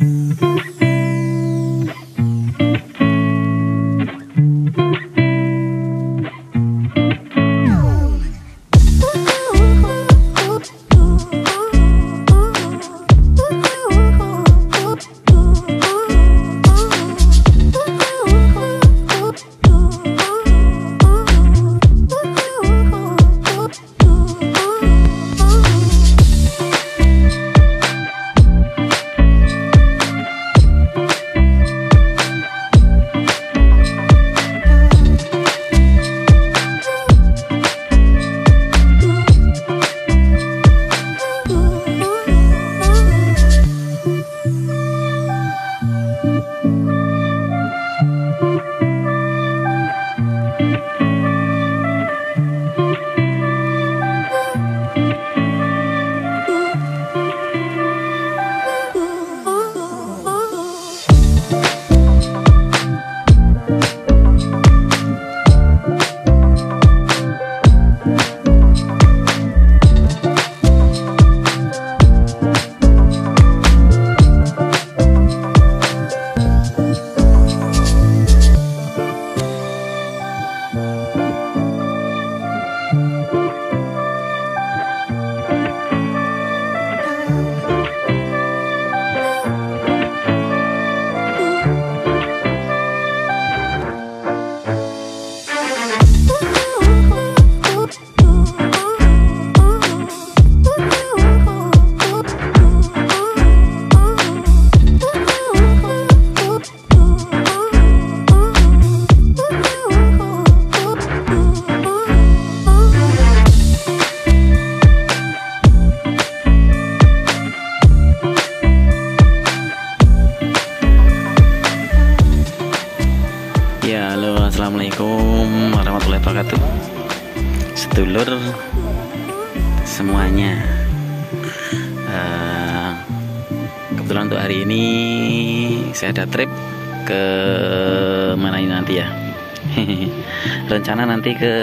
Ya, halo, assalamualaikum warahmatullahi wabarakatuh, sedulur semuanya. Kebetulan untuk hari ini saya ada trip ke mana ini nanti ya. Rencana nanti ke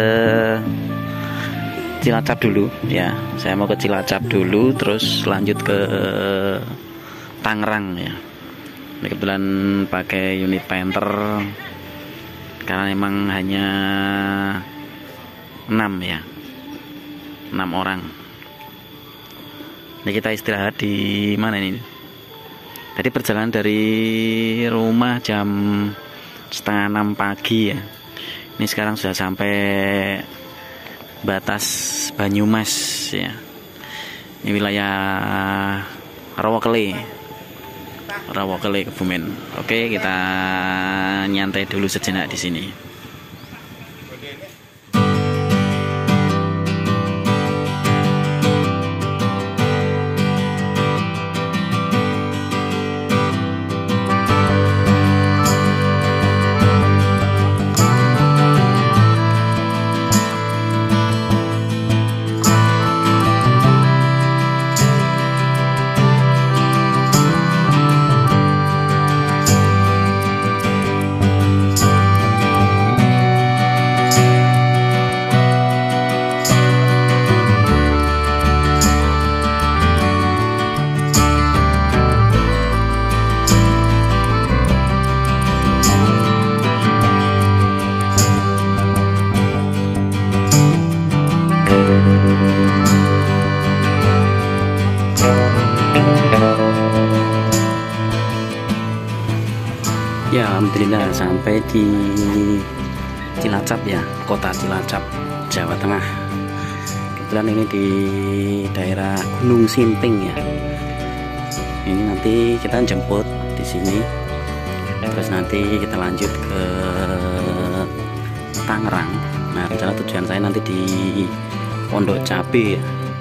Cilacap dulu ya. Saya mau ke Cilacap dulu, terus lanjut ke Tangerang ya. Ini kebetulan pakai unit painter karena memang hanya 6 ya, 6 orang. Ini kita istirahat di mana ini? Tadi perjalanan dari rumah jam setengah 6 pagi ya. Ini sekarang sudah sampai batas Banyumas ya. Ini wilayah Rawakele, Kebumen. Oke, kita nyantai dulu sejenak di sini. Ya, alhamdulillah sampai di Cilacap ya, kota Cilacap, Jawa Tengah. Kebetulan ini di daerah Gunung Simping ya. Ini nanti kita jemput di sini, terus nanti kita lanjut ke Tangerang. Nah, rencana tujuan saya nanti di Pondok Cabe ya.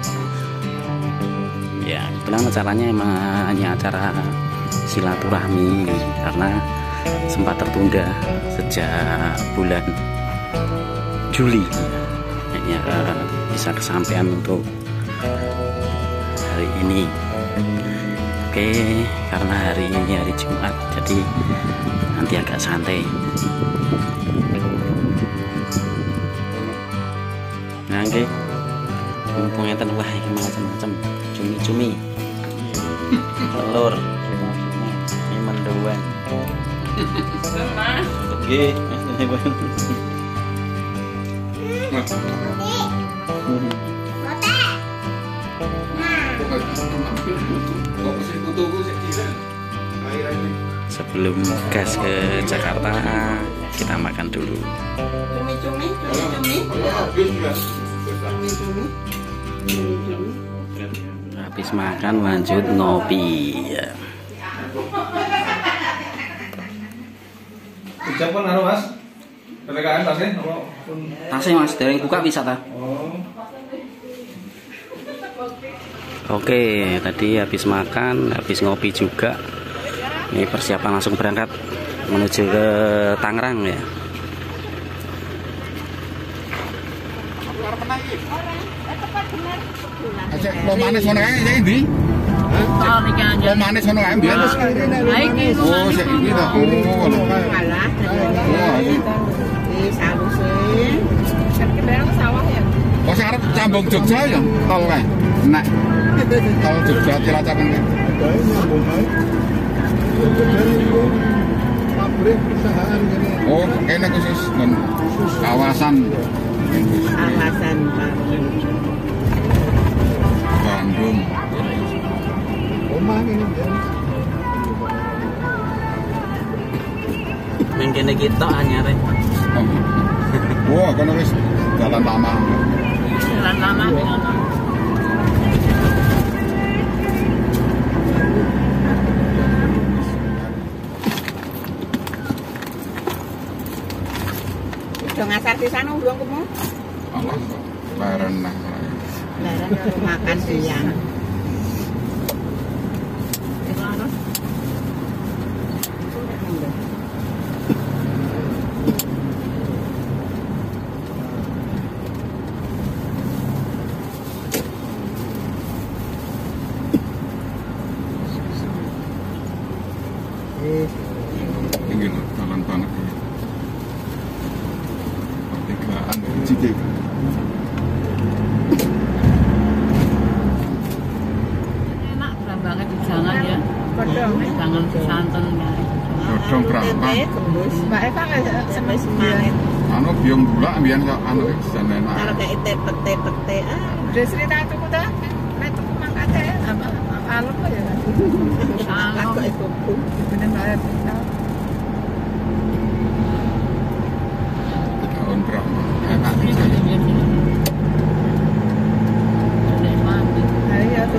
Ya, kebetulan acaranya emang hanya acara silaturahmi karena sempat tertunda sejak bulan Juli. Ya, bisa kesampaian untuk hari ini. Oke, karena hari ini hari Jumat, jadi nanti agak santai. Nah, oke, mumpung enten wah iki macam-macam, cumi-cumi, telur, Nggih. Sebelum gas ke Jakarta, kita makan dulu. Habis makan lanjut ngopi ya. Ucapan anu Mas. PPKM tasnya Tasnya Mas, dereng buka bisa ta? Oke, tadi habis makan, habis ngopi juga. Ini persiapan langsung berangkat menuju ke Tangerang ya. Lo manis ngono kae iki ndi? Oh, niki aja. Lo manis ngono kae mbiyen. Oh, sik iki to. Oh, Malah di salusin. Kan sawah ya. kok sing arep Cambung Jogja ya tol kae. Nek tol Jogja Cilacap iki. Oh, kene khusus kawasan Alasan Bandung. Ning kene kita anyare. Wah, kono wis jalan lama. jalan lama dengan udah ngasar di sana belum kamu? Allah, bareng nah. Larang kalau makan siang. Tinggi loh, jalan banget ini. Pertigaan Cikik. Enak banget jangan ya. Jangan santan ya. Godong berapa? Mbak Eva nggak sampai semangat. Anu biung gula ambian kok anu jan enak. Kalau kayak tete Udah cerita aku udah, itu makanya apa alum ya. Aku itu Bener banget. Tahun berapa? Enak bisa. Iya tuh.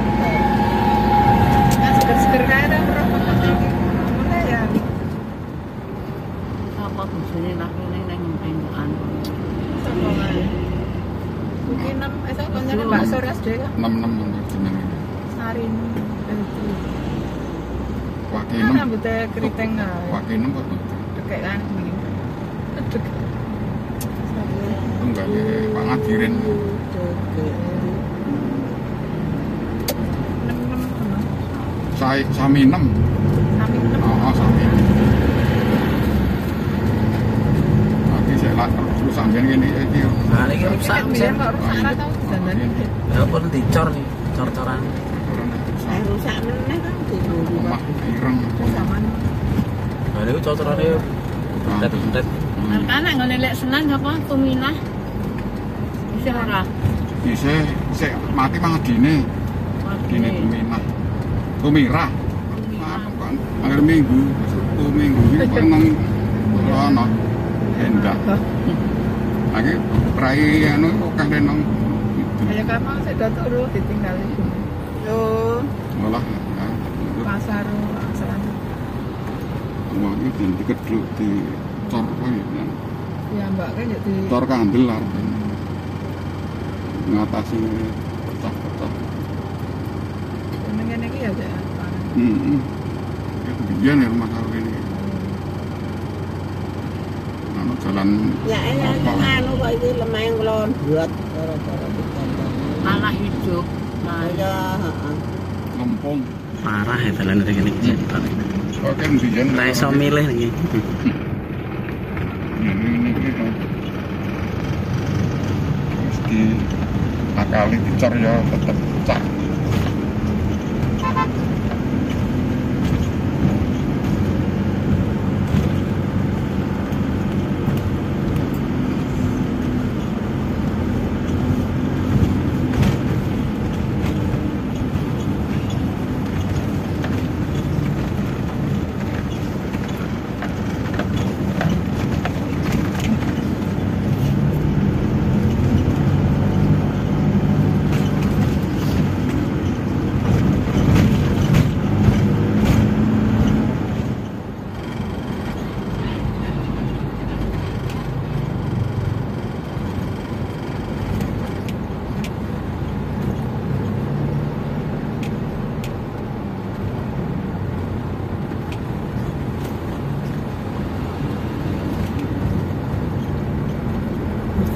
Nah seger-seger kayak ada merokok lagi. Mana ya? apa bujune laki neng penggokan. Mungkin 6 itu konjane bakso ras dhewe kan. 66 untuk jenenge. Sarini. Wakinem. Kan rambutnya keriting ae. Wakinem kok. Kayak kan ini. Enggak Pak Ngadirin. Sami 6. Oh, sami. Tapi saya lah terus sampean ngene iki. Nah, ini rusak Biar kok rusak ora tau dandan. ya pun dicor nih, cor-coran. Saya rusak meneh kan dulu. Omah ireng. Zaman Nah, ini cor-corannya bentet-bentet. Anak ngene lek Senan apa Tuminah. Bisa ora? Bisa sik mati mangedine. Dine Tuminah. Tumirah. Kan akhir minggu, Sabtu minggu iki nang ono endak. Lagi rai anu akeh nang ayo kamu sudah turu ditinggalin. Yo, malah Pasar selama. wah iki dikedruk di cor koyo Ya Mbak kan jadi cor kandel lah. Ngatasi pecah-pecah. ngene iki ya Cak. Biyen ya rumah karo ini. Anu jalan ya enak anu kok iki lemah nglon buat cara-cara ditambah. Anak hidup. Ya, heeh. Lempung. Parah ya dalan ini. Kok kan biyen Ra iso milih iki. ini gitu. Mesti akali dicor ya tetep pecah.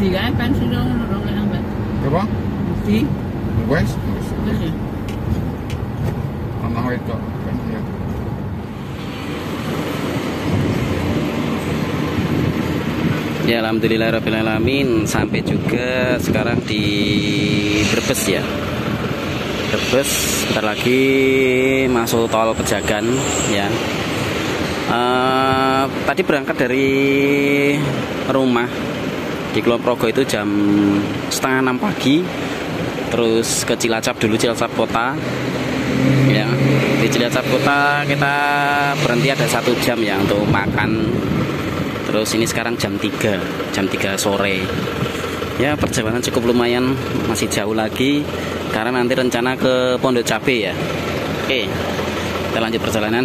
Di kan pensiun dong nambah. Berapa? Di. Wes. Wes ya. Anak itu kan ya. Ya, alhamdulillahirrahmanirrahim, sampai juga sekarang di Brebes ya. Brebes bentar lagi masuk tol Pejagan ya. Tadi berangkat dari rumah di Kulon Progo itu jam 5:30 pagi, terus ke Cilacap dulu, Cilacap kota ya. Di Cilacap kota kita berhenti ada 1 jam ya untuk makan. Terus ini sekarang jam 3 sore ya. Perjalanan cukup lumayan, masih jauh lagi karena nanti rencana ke Pondok Cabe ya. Oke, kita lanjut perjalanan.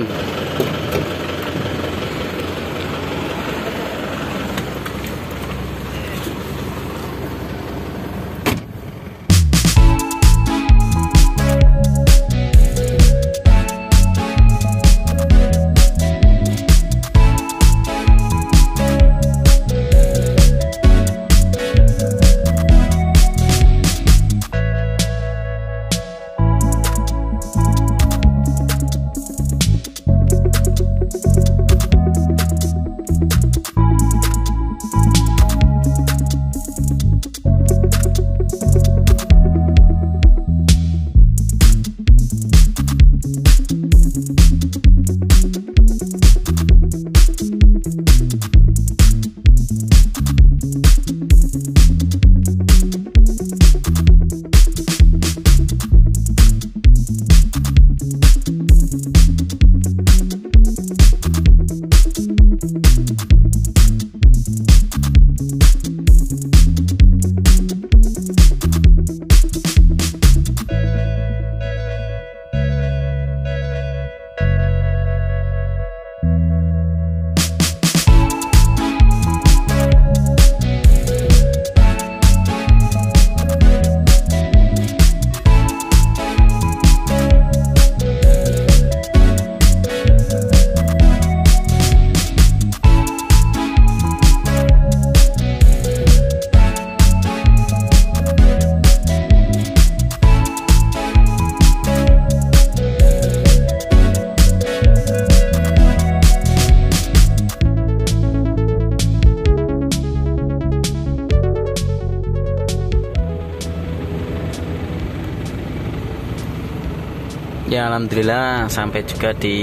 Ya, alhamdulillah sampai juga di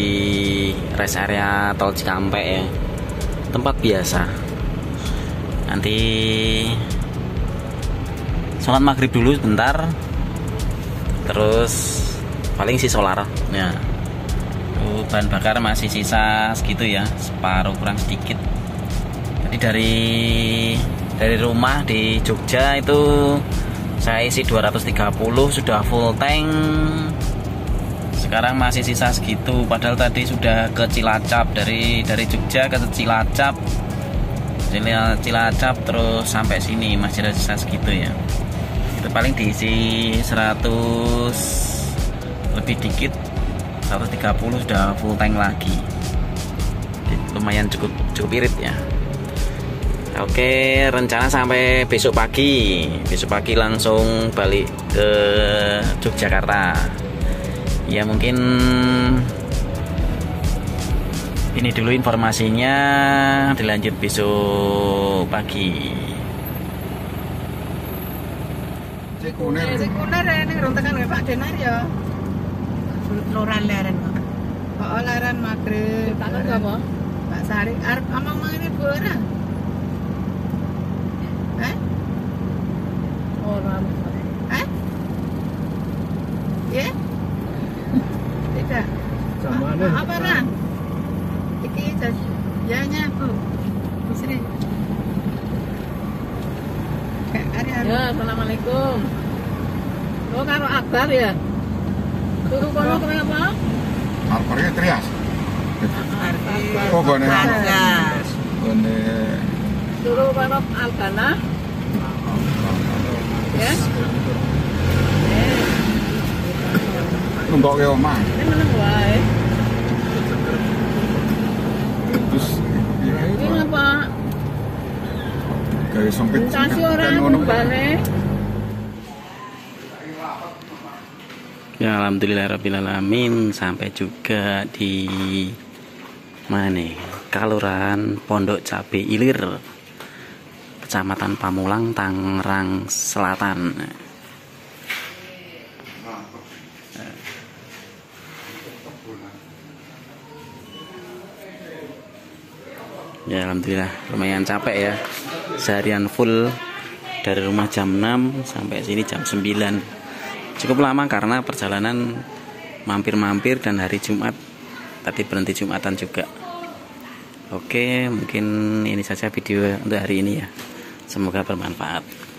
rest area tol Cikampek ya. Tempat biasa. Nanti sholat maghrib dulu sebentar, terus paling si solar ya. Bahan bakar masih sisa segitu ya, separuh kurang sedikit. Jadi dari rumah di Jogja itu saya isi 230, sudah full tank. Sekarang masih sisa segitu, padahal tadi sudah ke Cilacap, dari Jogja ke Cilacap terus sampai sini masih ada sisa segitu ya. Itu paling diisi 100 lebih dikit, 130 sudah full tank lagi. Jadi, lumayan cukup irit ya. Oke, rencana sampai besok pagi langsung balik ke Yogyakarta. Ya, mungkin ini dulu informasinya, dilanjut besok pagi. Sekuner ini rontakan Pak Denar ya. Loran leren. Oh, leren maghrib. Pak apa? Pak Sari arep amang ini ora. Orang. Ya? Tidak. Apa Ran? Iki ya Bu. Bu Sri. Ya, assalamualaikum. Lo karo Akbar ya? Turu kono kenapa? Alparnya Trias. Akbar. Oh, gone. Gone. Turu karo Algana. Ya. Numpuk ke omah. Ini meneng wae. Terus Ini apa? ke dari sempit Entah si kan orang ngono. balik. Ya alhamdulillahirrahmanirrahim, sampai juga di mana nih? Kelurahan Pondok Cabe Ilir, Kecamatan Pamulang, Tangerang Selatan. Ya alhamdulillah lumayan capek ya, seharian full dari rumah jam 6 sampai sini jam 9. Cukup lama karena perjalanan mampir-mampir dan hari Jumat tadi berhenti Jumatan juga. Oke, mungkin ini saja video untuk hari ini ya, semoga bermanfaat.